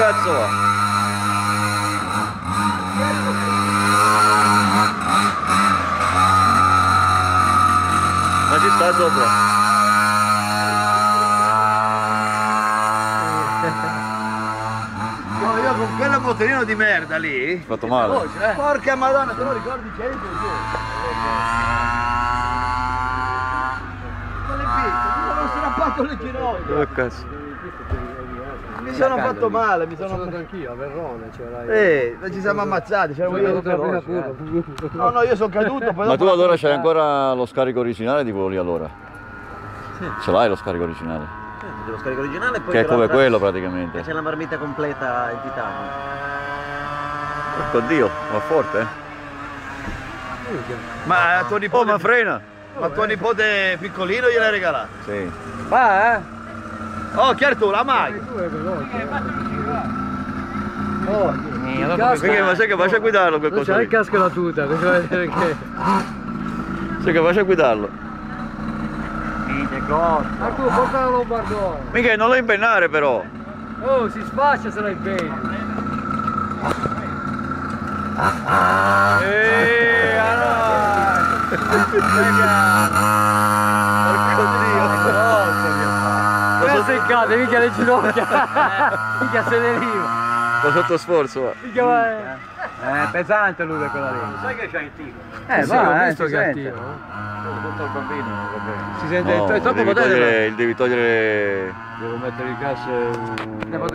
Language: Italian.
cazzo va? Ma ci sta sopra? No, io con quella motorino di merda lì. Hai fatto male? Porca madonna, te lo ricordi che con le piste, mi sono strappato le ginocchia. Dove cazzo? Mi sono fatto male, mi sono Sono anch'io a Verrone, ci siamo ammazzati, c'era io curva. No, io sono caduto, poi Ma tu dopo- allora c'hai ancora lo scarico originale di quello lì allora? Sì. Ce l'hai lo scarico originale? Dello scarico originale e poi Che è come dell'altra- quello praticamente. C'è la marmita completa in titanio. Porco Dio, va forte eh? Ma tuo Oh nipote, ma frena! ma tuo nipote piccolino gliel'hai regalato? Sì. Va, Oh, chi è tu? La mai? Oh, Perché, ma sai che faccia a guidarlo quel non coso c'è lì? il casco e la tuta, per vedere che... Sai che faccia a guidarlo? Marco, porta la lombardone. Mica non lo impennare però! Oh, si sfascia se la impegni. Porco Dio! Cosa seccate, mica le ginocchia. Mica se ne riva. Sto sotto sforzo va. Mica va... pesante lui quella lì. Sai che c'hai il tipo? Sì, ho visto che è attivo. Sotto il bambino non va bene. Si sente No, è troppo devi potente. togliere, devi togliere... Devo mettere il gas